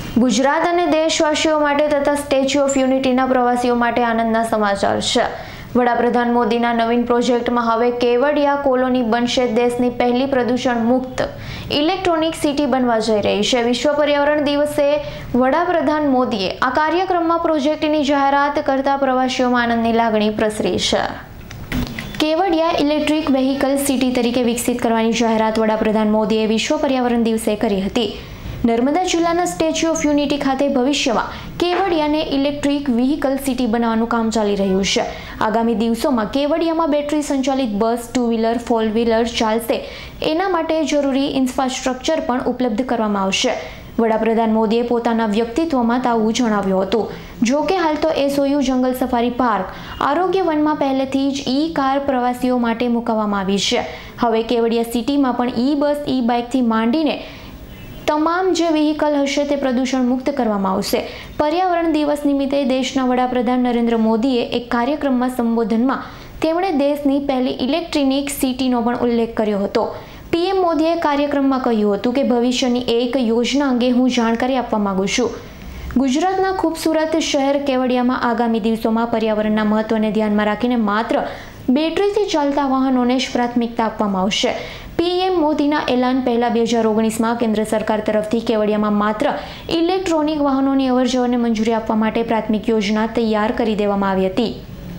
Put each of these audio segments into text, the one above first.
गुजरात અને દેશવાસીઓ માટે તથા સ્ટેચ્યુ ઓફ યુનિટીના પ્રવાસીઓ માટે આનંદના સમાચાર છે। વડાપ્રધાન મોદીના નવીન પ્રોજેક્ટમાં હવે કેવડિયા કોલોની બનશે દેશની પહેલી પ્રદૂષણ મુક્ત ઇલેક્ટ્રોનિક સિટી બનવા જઈ રહી છે। વિશ્વ પર્યાવરણ દિવસે વડાપ્રધાન મોદીએ આ કાર્યક્રમમાં પ્રોજેક્ટની જાહેરાત કરતા પ્રવાસીઓમાં આનંદની લાગણી પ્રસરી છે। કેવડિયા ઇલેક્ટ્રિક વેહિકલ સિટી તરીકે વિકસિત કરવાની જાહેરાત વડાપ્રધાન મોદીએ વિશ્વ પર્યાવરણ દિવસે કરી હતી। નર્મદા જિલ્લાના સ્ટેચ્યુ ઓફ યુનિટી ખાતે ભવિષ્યમાં કેવડિયાને ઇલેક્ટ્રિક વ્હીકલ સિટી બનાવવાનું કામ ચાલી રહ્યું છે। આગામી દિવસોમાં કેવડિયામાં બેટરી સંચાલિત bus, two wheeler, four wheeler ચાલશે, એના માટે જરૂરી ઇન્ફ્રાસ્ટ્રક્ચર પણ ઉપલબ્ધ કરવામાં આવશે। વડાપ્રધાન મોદીએ પોતાના વ્યક્તિત્વમાં આવું જણાવ્યું હતું। જો કે હાલ તો SOU જંગલ સફારી પાર્ક, આરોગ્ય વનમાં પહેલેથી જ ઈ-કાર પ્રવાસીઓ માટે મૂકવામાં આવી છે। હવે કેવડિયા સિટીમાં પણ ઈ-બસ, ઈ-બાઇકથી માંડીને તમામ જે વ્હીકલ હશે તે પ્રદૂષણ મુક્ત કરવામાં આવશે। પર્યાવરણ દિવસ નિમિત્તે દેશના વડાપ્રધાન નરેન્દ્ર મોદીએ એક કાર્યક્રમમાં સંબોધનમાં તેમણે દેશની પહેલી ઇલેક્ટ્રોનિક સિટીનો પણ ઉલ્લેખ કર્યો હતો। PM મોદીએ કાર્યક્રમમાં કહ્યું હતું કે ભવિષ્યની એક યોજના અંગે હું જાણકારી આપવા માંગુ છું। ગુજરાતના ખૂબસૂરત શહેર કેવડિયામાં આગામી દિવસોમાં પર્યાવરણના મહત્વને ધ્યાનમાં રાખીને માત્ર બેટરીથી ચાલતા વાહનોને જ પ્રાથમિકતા આપવામાં આવશે। PM મોદીના એલાન પહેલા 2019માં કેન્દ્ર સરકાર તરફથી કેવડિયામાં માત્ર ઇલેક્ટ્રોનિક વાહનોની અવરજવરને મંજૂરી આપવા માટે પ્રાથમિક યોજના તૈયાર કરી દેવામાં આવી હતી।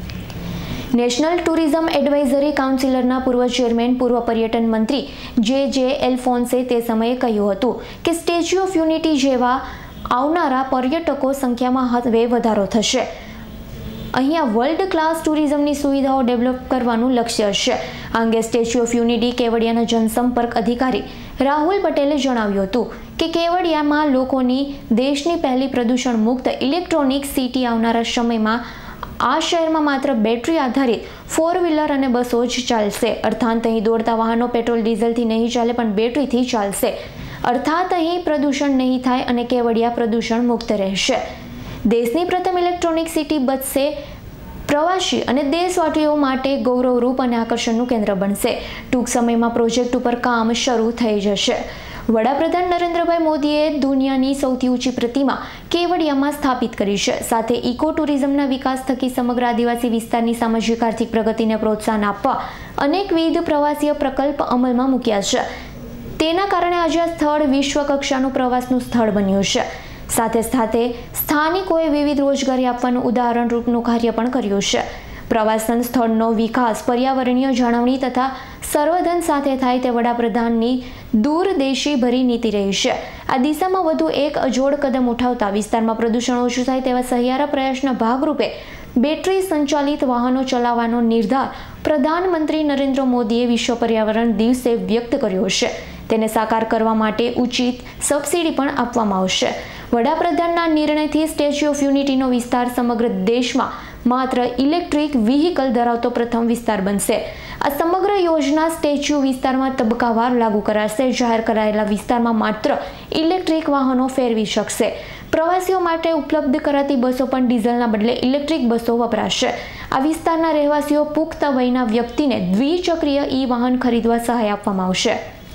નેશનલ ટુરિઝમ એડવાઇઝરી કાઉન્સિલના પૂર્વ ચેરમેન, પૂર્વ પર્યટન મંત્રી JJ એલ્ફોન્સે તે સમયે કહ્યું હતું કે સ્ટેચ્યુ ઓફ યુનિટી જેવા આવનારા પર્યટકો સંખ્યામાં હવે વધારો થશે। અહીંયા વર્લ્ડ ક્લાસ ટુરિઝમની સુવિધાઓ ડેવલપ કરવાનું લક્ષ્ય છે। આ અંગે સ્ટેચ્યુ ઓફ યુનિટી કેવડિયાના જનસંપર્ક અધિકારી રાહુલ પટેલે જણાવ્યું હતું કે કેવડિયામાં લોકોની દેશની પહેલી પ્રદૂષણ મુક્ત ઇલેક્ટ્રોનિક સિટી આવનારા સમયમાં આ શહેરમાં માત્ર બેટરી આધારિત ફોર વ્હીલર અને બસો જ ચાલશે। અર્થાત અહીં દોડતા વાહનો પેટ્રોલ ડીઝલથી નહીં ચાલે પણ બેટરીથી ચાલશે। અર્થાત અહીં પ્રદૂષણ નહીં થાય અને કેવડિયા પ્રદૂષણ મુક્ત રહેશે। દેશની પ્રથમ ઇલેક્ટ્રોનિક સિટી બનશે, પ્રવાસી અને દેશવાસીઓ માટે ગૌરવરૂપ અને આકર્ષણનું કેન્દ્ર બનશે। ટૂંક સમયમાં પ્રોજેક્ટ ઉપર કામ શરૂ થઈ જશે। વડાપ્રધાન નરેન્દ્રભાઈ મોદીએ દુનિયાની સૌથી ઊંચી પ્રતિમા કેવડિયામાં સ્થાપિત કરી છે। સાથે ઇકો ટુરિઝમના વિકાસ થકી સમગ્ર આદિવાસી વિસ્તારની સામાજિક આર્થિક પ્રગતિને પ્રોત્સાહન આપવા અનેકવિધ પ્રવાસીય પ્રકલ્પ અમલમાં મૂક્યા છે। તેના કારણે આજે આ સ્થળ વિશ્વ કક્ષાનું પ્રવાસનું સ્થળ બન્યું છે। સાથે સાથે સ્થાનિકોએ વિવિધ રોજગારી આપવાનું ઉદાહરણરૂપનું કાર્ય પણ કર્યું છે। પ્રવાસન સ્થળનો વિકાસ પર્યાવરણીય જાળવણી તથા સંવર્ધન સાથે થાય તે વડાપ્રધાનની દૂરદેશી ભરી નીતિ રહી છે। આ દિશામાં વધુ એક અજોડ કદમ ઉઠાવતા વિસ્તારમાં પ્રદૂષણ ઓછું થાય તેવા સહિયારા પ્રયાસના ભાગરૂપે બેટરી સંચાલિત વાહનો ચલાવવાનો નિર્ધાર પ્રધાનમંત્રી નરેન્દ્ર મોદીએ વિશ્વ પર્યાવરણ દિવસે વ્યક્ત કર્યો છે। તેને સાકાર કરવા માટે ઉચિત સબસિડી પણ આપવામાં આવશે। વડાપ્રધાનના નિર્ણયથી સ્ટેચ્યુ ઓફ યુનિટીનો વિસ્તાર સમગ્ર દેશમાં માત્ર ઇલેક્ટ્રિક વ્હીકલ ધરાવતો પ્રથમ વિસ્તાર બનશે। આ સમગ્ર યોજના સ્ટેચ્યુ વિસ્તારમાં તબક્કાવાર લાગુ કરાશે। જાહેર કરાયેલા વિસ્તારમાં માત્ર ઇલેક્ટ્રિક વાહનો ફેરવી શકશે। પ્રવાસીઓ માટે ઉપલબ્ધ કરાતી બસો પણ ડીઝલના બદલે ઇલેક્ટ્રિક બસો વપરાશે। આ વિસ્તારના રહેવાસીઓ પુખ્ત વયના વ્યક્તિને દ્વિચક્રીય વાહન ખરીદવા સહાય આપવામાં આવશે।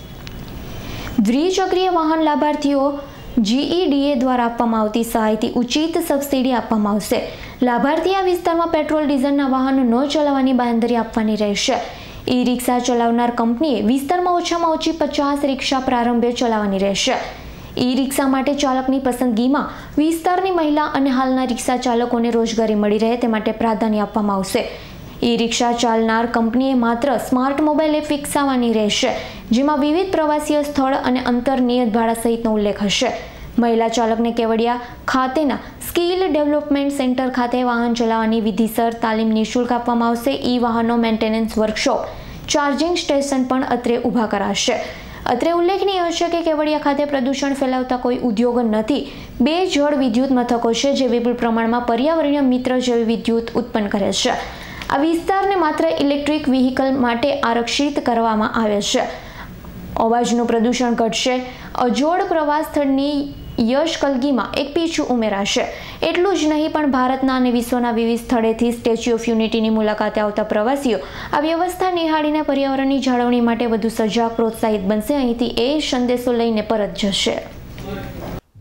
દ્વિચક્રીય વાહન લાભાર્થીઓ GEDA દ્વારા આપવામાં આવતી સહાયથી ઉચિત સબસિડી આપવામાં આવશે। લાભાર્થી આ વિસ્તારમાં પેટ્રોલ ડીઝલના વાહનો ન ચલાવવાની બાંયધરી આપવાની રહેશે। ઈ-રિક્ષા ચલાવનાર કંપનીએ વિસ્તારમાં ઓછામાં ઓછી 50 રિક્ષા પ્રારંભે ચલાવવાની રહેશે। ઈ-રિક્ષા માટે ચાલકની પસંદગીમાં વિસ્તારની મહિલા અને હાલના રિક્ષા ચાલકોને રોજગારી મળી રહે તે માટે પ્રાધાન્ય આપવામાં આવશે। ઈ-રિક્ષા ચાલનાર કંપનીએ માત્ર સ્માર્ટ મોબાઈલ એપ વિકસાવવાની રહેશે, જેમાં વિવિધ પ્રવાસીય સ્થળ અને અંતર નિયત ભાડા સહિતનો ઉલ્લેખ હશે। મહિલા ચાલકને કેવડિયા ખાતેના સ્કિલ ડેવલપમેન્ટ સેન્ટર ખાતે વાહન ચલાવવાની વિધિસર તાલીમ નિઃશુલ્ક આપવામાં આવશે। ઈ-વાહનો મેન્ટેનન્સ વર્કશોપ, ચાર્જિંગ સ્ટેશન પણ અત્રે ઊભા કરાશે। અત્રે ઉલ્લેખનીય છે કે કેવડિયા ખાતે પ્રદૂષણ ફેલાવતા કોઈ ઉદ્યોગ નથી। 2 જળ વિદ્યુત મથકો છે જે વિપુલ પ્રમાણમાં પર્યાવરણીય મિત્ર જેવી વિદ્યુત ઉત્પન્ન કરે છે। આ વિસ્તારને માત્ર ઇલેક્ટ્રિક વ્હીકલ માટે આરક્ષિત કરવામાં આવે છે। અવાજનું પ્રદૂષણ ઘટશે। અજોડ પ્રવાસ સ્થળની યશકલગીમાં એક પીછું ઉમેરાશે। એટલું જ નહીં પણ ભારતના અને વિશ્વના વિવિધ સ્થળેથી સ્ટેચ્યુ ઓફ યુનિટીની મુલાકાતે આવતા પ્રવાસીઓ આ વ્યવસ્થા નિહાળીને પર્યાવરણની જાળવણી માટે વધુ સજાગ, પ્રોત્સાહિત બનશે। અહીંથી એ સંદેશો લઈને પરત જશે।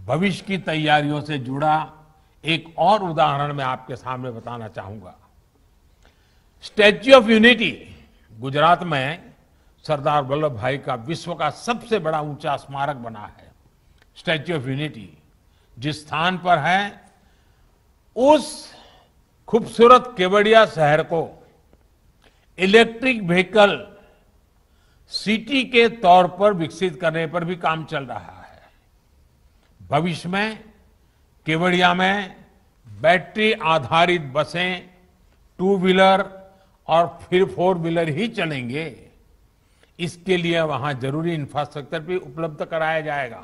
भविष्य की तैयारियों से जुड़ा एक और उदाहरण मैं आपके सामने बताना चाहूंगा। स्टैच्यू ऑफ यूनिटी गुजरात में सरदार वल्लभ भाई का विश्व का सबसे बड़ा ऊंचा स्मारक बना है। स्टैच्यू ऑफ यूनिटी जिस स्थान पर है, उस खूबसूरत केवड़िया शहर को इलेक्ट्रिक व्हीकल सिटी के तौर पर विकसित करने पर भी काम चल रहा है। भविष्य में केवड़िया में बैटरी आधारित बसें, 2 व्हीलर और फिर 4 व्हीलर ही चलेंगे। इसके लिए वहां जरूरी इंफ्रास्ट्रक्चर भी उपलब्ध कराया जाएगा।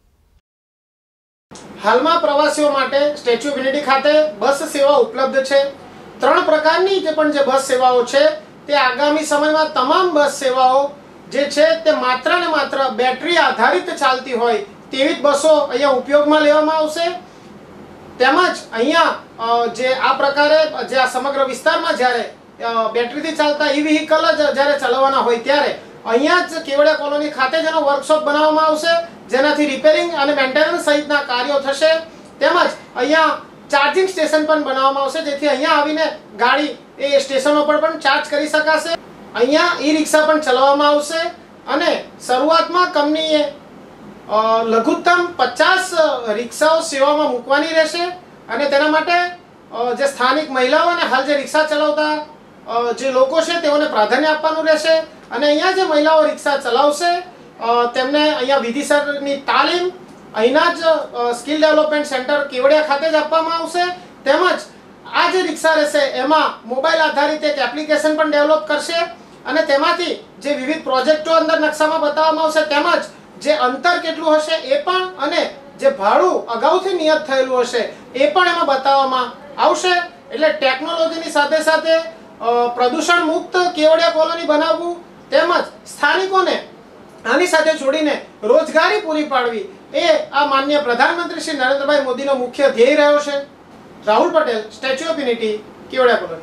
हालમાં પ્રવાસીઓ માટે સ્ટેચ્યુ ઓફ યુનિટી ખાતે બસ સેવા ઉપલબ્ધ છે। 3 પ્રકારની જે બસ સેવાઓ છે તે આગામી સમયમાં તમામ બસ સેવાઓ જે છે તે માત્ર ને માત્ર બેટરી આધારિત ચાલતી હોય તેવી જ બસો અહીંયા ઉપયોગમાં લેવામાં આવશે। તેમજ અહીંયા જે આ પ્રકારે જે આ સમગ્ર વિસ્તારમાં જ્યારે બેટરીથી ચાલતા ઈ વ્હીકલ જ જ્યારે ચલાવવાના હોય ત્યારે અહીંયા જ કેવડિયા કોલોની ખાતે જેનો વર્કશોપ બનાવવામાં આવશે, જેનાથી રિપેરિંગ અને મેન્ટેનન્સ સહિતના કાર્યો થશે। તેમજ અહીંયા ચાર્જિંગ સ્ટેશન પણ બનાવવામાં આવશે, જેથી અહીંયા આવીને ગાડી એ સ્ટેશનો પર પણ ચાર્જ કરી શકાશે। અહીંયા ઈ રિક્ષા પણ ચલાવવામાં આવશે અને શરૂઆતમાં કંપનીએ લઘુત્તમ 50 રિક્ષાઓ સેવામાં મૂકવાની રહેશે અને તેના માટે જે સ્થાનિક મહિલાઓ અને હાલ જે રિક્ષા ચલાવતા જે લોકો છે તેઓને પ્રાધાન્ય આપવાનું રહેશે અને અહીંયા જે મહિલાઓ રિક્ષા ચલાવશે તેમને અહીંયા વિધિસરની તાલીમ અહીંના જ સ્કિલ ડેવલપમેન્ટ સેન્ટર કેવડિયા ખાતે જ આપવામાં આવશે। તેમજ આ જે રિક્ષા રહેશે એમાં મોબાઈલ આધારિત એક એપ્લિકેશન પણ ડેવલપ કરશે અને તેમાંથી જે વિવિધ પ્રોજેક્ટો અંદર નકશામાં બતાવવામાં આવશે, તેમજ જે અંતર કેટલું હશે એ પણ અને જે ભાડું અગાઉથી નિયત થયેલું હશે એ પણ એમાં બતાવવામાં આવશે। એટલે ટેકનોલોજીની સાથે સાથે પ્રદૂષણ મુક્ત કેવડિયા કોલોની બનાવવું તેમજ સ્થાનિકોને આની સાથે જોડીને રોજગારી પૂરી પાડવી એ આ માનનીય પ્રધાનમંત્રી શ્રી નરેન્દ્રભાઈ મોદીનો મુખ્ય ધ્યેય રહ્યો છે। Rahul Patel, statue of unity, Kevadia colony.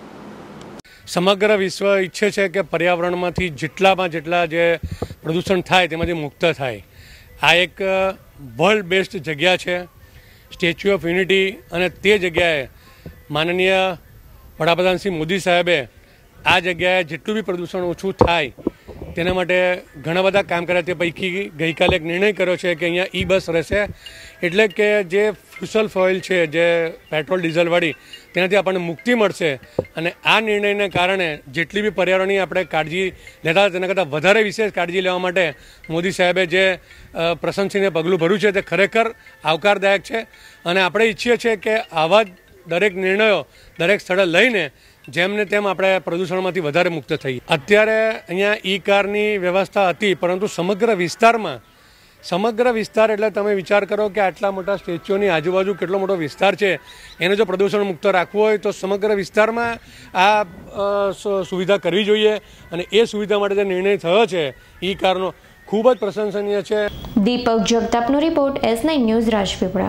સમગ્ર વિશ્વ ઈચ્છે છે કે પર્યાવરણમાંથી જેટલામાં જેટલા જે પ્રદૂષણ થાય તેમાંથી મુક્ત થાય। આ એક વર્લ્ડ બેસ્ટ જગ્યા છે સ્ટેચ્યુ ઓફ યુનિટી અને તે જગ્યાએ માનનીય વડાપ્રધાન શ્રી મોદી સાહેબે આ જગ્યાએ જેટલું બી પ્રદૂષણ ઓછું થાય તેના માટે ઘણા બધા કામ કર્યા। તે પૈકી ગઈકાલે એક નિર્ણય કર્યો છે કે અહીંયા ઈ બસ રહેશે, એટલે કે જે ફ્યુસલ ફોઇલ છે, જે પેટ્રોલ ડીઝલવાળી, તેનાથી આપણને મુક્તિ મળશે અને આ નિર્ણયને કારણે જેટલી બી પર્યાવરણની આપણે કાળજી લેતા તેના કરતાં વધારે વિશેષ કાળજી લેવા માટે મોદી સાહેબે જે પ્રશંસનીય પગલું ભર્યું છે તે ખરેખર આવકારદાયક છે અને આપણે ઈચ્છીએ છીએ કે આવા જ દરેક નિર્ણયો દરેક સ્થળે લઈને જેમને તેમ આપણે પ્રદૂષણમાંથી વધારે મુક્ત થઈએ। અત્યારે અહીંયા ઈ કારની વ્યવસ્થા હતી, પરંતુ સમગ્ર વિસ્તાર એટલે તમે વિચાર કરો કે આટલા મોટા સ્ટેચ્યુની આજુબાજુ કેટલો મોટો વિસ્તાર છે, એને જો પ્રદૂષણ મુક્ત રાખવું હોય તો સમગ્ર વિસ્તારમાં આ સુવિધા કરવી જોઈએ અને એ સુવિધા માટે જે નિર્ણય થયો છે ઈ કારનો ખૂબ જ પ્રશંસનીય છે। દીપક જગતાપનો રિપોર્ટ, S9 ન્યૂઝ, રાજપીપળા।